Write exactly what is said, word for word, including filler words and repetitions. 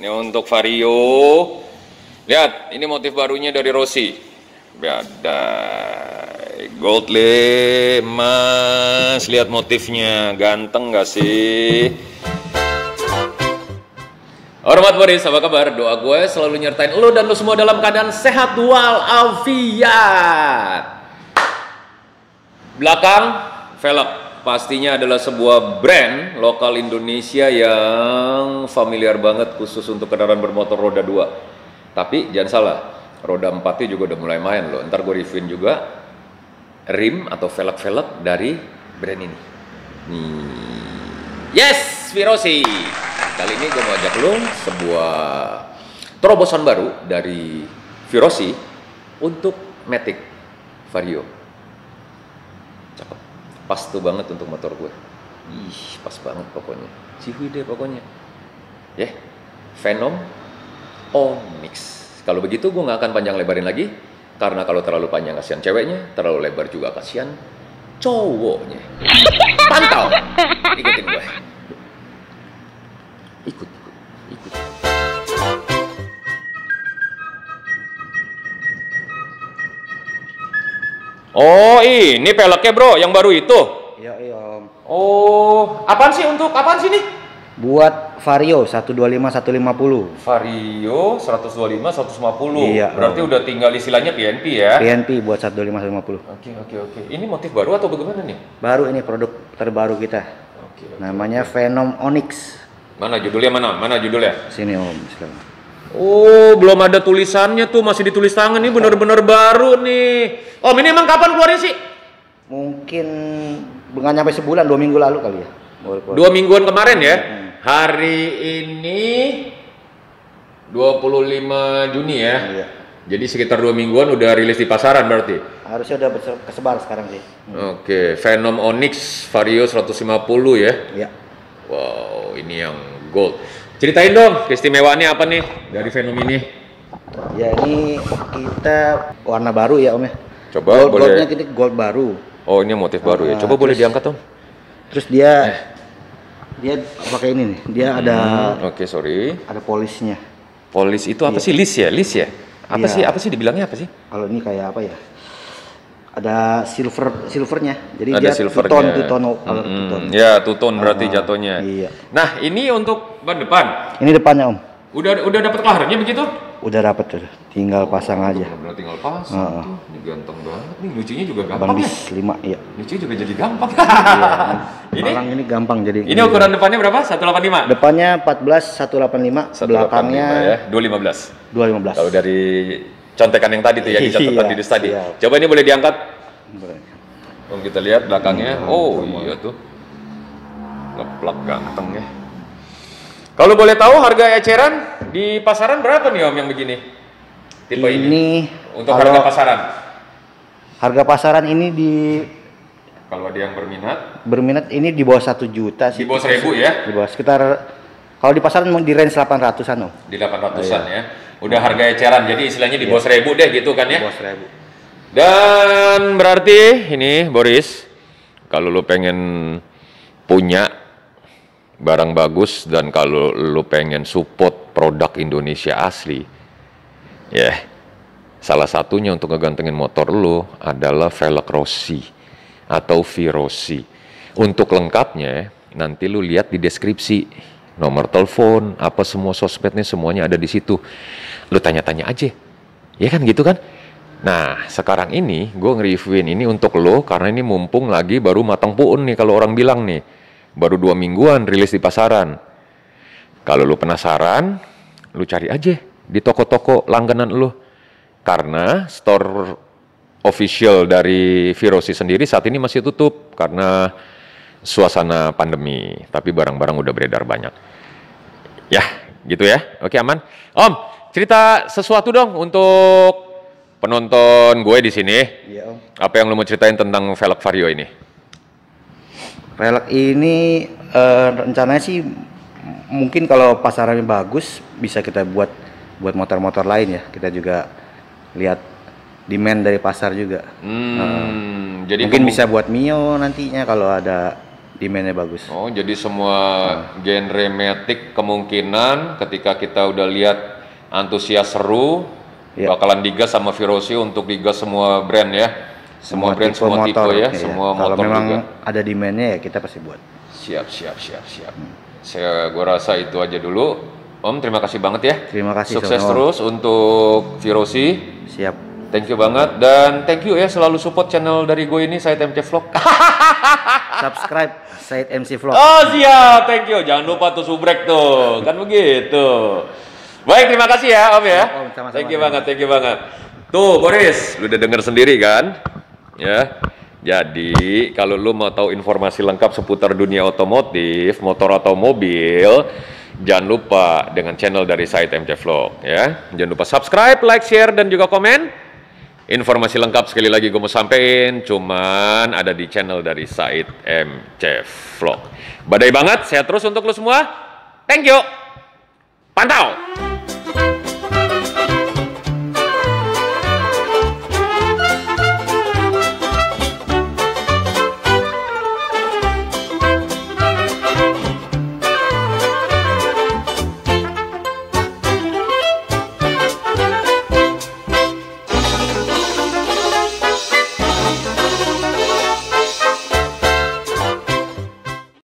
Ini untuk Vario. Lihat, ini motif barunya dari Rossi. Ada gold le, mas. Lihat motifnya, ganteng gak sih? Hormat Boris, apa kabar? Doa gue selalu nyertain lo dan lo semua dalam keadaan sehat walafiat. Belakang, velg. Pastinya adalah sebuah brand lokal Indonesia yang familiar banget khusus untuk kendaraan bermotor roda dua. Tapi jangan salah, roda empatnya juga udah mulai main loh. Ntar gue reviewin juga rim atau velg-velg dari brand ini. Nih. Yes, Virosi. Kali ini gue mau ajak lo sebuah terobosan baru dari Virosi untuk Matic Vario. Cakep. Pas tuh banget untuk motor gue. Ih, pas banget pokoknya. Cihuy deh pokoknya. Ya, yeah. Venom Onyx. Kalau begitu gue nggak akan panjang lebarin lagi, karena kalau terlalu panjang kasihan ceweknya, terlalu lebar juga kasihan cowoknya. Pantau, ikutin gue. Ikut, ikut, ikut. Oh, ini peleknya bro, yang baru itu? Iya, iya om. Oh, apaan sih untuk, apaan sih nih? Buat Vario seratus dua puluh lima seratus lima puluh. Vario seratus dua puluh lima seratus lima puluh. Iya. Berarti om. udah tinggal istilahnya P N P ya? P N P buat seratus dua puluh lima seratus lima puluh. Oke, oke, oke. Ini motif baru atau bagaimana nih? Baru ini produk terbaru kita. Oke, oke. Namanya Venom Onyx. Mana judulnya mana? Mana judulnya? Sini om, silakan. Oh, belum ada tulisannya tuh, masih ditulis tangan nih, bener-bener baru nih. Om, ini emang kapan keluarnya sih? Mungkin nggak nyampe sebulan, dua minggu lalu kali ya. Dua mingguan kemarin ya? Hmm. Hari ini dua puluh lima Juni ya? Iya. Jadi sekitar dua mingguan udah rilis di pasaran berarti? Harusnya udah kesebar sekarang sih. Hmm. Oke, Venom Onyx Vario seratus lima puluh ya? Iya. Wow, ini yang gold. Ceritain dong, keistimewaannya apa nih dari Venom ini? Ya ini kita warna baru ya om ya. Coba gold, boleh. Goldnya kita gold baru. Oh, ini motif baru ya. Coba Nah, boleh terus- diangkat om? Terus dia Eh. dia pakai ini nih. Dia ada Hmm, Oke, sorry. ada polisnya. Polis itu apa Iya. sih? List ya? List ya? Apa Iya. sih? Apa sih dibilangnya apa sih? Kalau ini kayak apa ya? Ada silver silvernya. Jadi Ada dia silvernya. two-tone, two-tone color Mm-mm. two-tone. Ya, two-tone berarti Ah, jatuhnya. iya. Nah, ini untuk ban depan. Ini depannya om. Udah udah dapat klahernya begitu? Udah dapet tuh. Tinggal pasang aja. Benar tinggal pasang Ah. tuh. Ini ganteng banget nih. Nyucinya juga Bang gampang ya. bis lima ya. Nyuci juga jadi gampang. Ini ini Palang ini gampang jadi. ini ukuran depannya berapa? seratus delapan puluh lima. Depannya empat belas seratus delapan puluh lima, belakangnya ya, dua ratus lima belas. dua ratus lima belas. Kalau dari contekan yang tadi tuh ya, dicatat Iya, di dus tadi. siap. Coba ini boleh diangkat. Boleh. Om kita lihat belakangnya. Hmm, Oh, sama. iya tuh. Ngeplak ganteng ya. Kalau boleh tahu harga eceran di pasaran berapa nih Om yang begini? Tipe ini. Ini Untuk kalau harga pasaran. harga pasaran ini di Kalau ada yang berminat, berminat ini di bawah satu juta di sih. bawah seribu ya? Di bawah sekitar kalau di pasaran mau di range delapan ratusan om. Di delapan ratusan Iya. ya. Udah harga eceran, jadi istilahnya di bawah seribu deh gitu kan Di ya. bawah seribu. Dan berarti ini Boris, kalau lu pengen punya barang bagus dan kalau lu pengen support produk Indonesia asli, ya salah satunya untuk ngegantengin motor lu adalah velg Rossi atau Virosi. Untuk lengkapnya nanti lu lihat di deskripsi, nomor telepon, apa semua sosmednya semuanya ada di situ. Lu tanya-tanya aja, ya kan gitu kan? Nah, sekarang ini gue nge-reviewin ini untuk lo karena ini mumpung lagi baru matang puun nih kalau orang bilang nih. Baru dua mingguan rilis di pasaran. Kalau lo penasaran, lo cari aja di toko-toko langganan lo. Karena store official dari Virosi sendiri saat ini masih tutup karena suasana pandemi. Tapi barang-barang udah beredar banyak. Ya, gitu ya. Oke, aman. Om, cerita sesuatu dong untuk penonton gue di sini. Iya om. Apa yang lo mau ceritain tentang velg Vario ini? Velg ini eh, rencananya sih m- mungkin kalau pasarannya bagus bisa kita buat buat motor-motor lain ya. Kita juga lihat demand dari pasar juga. Hmm, jadi Mungkin kamu- bisa buat Mio nantinya kalau ada demand-nya bagus. Oh, jadi semua genre matic kemungkinan ketika kita udah lihat antusias seru, Ya. bakalan digas sama Virosi untuk digas semua brand ya. Semua, brand, semua tipe ya, iya. semua Kalau motor memang juga. ada demand-nya ya kita pasti buat. Siap, siap, siap, siap. Saya gua rasa itu aja dulu. Om, terima kasih banget ya. Terima kasih. Sukses sama-sama. terus untuk Virosi. Siap. Thank you banget dan thank you ya selalu support channel dari gue ini, Said M C Vlog. Subscribe Said M C Vlog. Oh siap, thank you. Jangan lupa tuh subrek tuh, kan begitu. Baik, terima kasih ya Om ya. Siap, Om. Sama-sama. Thank you banget, thank you banget. Tuh Boris, lu udah denger sendiri kan? Ya. Jadi kalau lu mau tahu informasi lengkap seputar dunia otomotif, motor atau mobil, jangan lupa dengan channel dari Said M C Vlog ya. Jangan lupa subscribe, like, share dan juga komen. Informasi lengkap sekali lagi gue mau sampein cuman ada di channel dari Said M C Vlog. Badai banget, sehat terus untuk lo semua. Thank you. Pantau.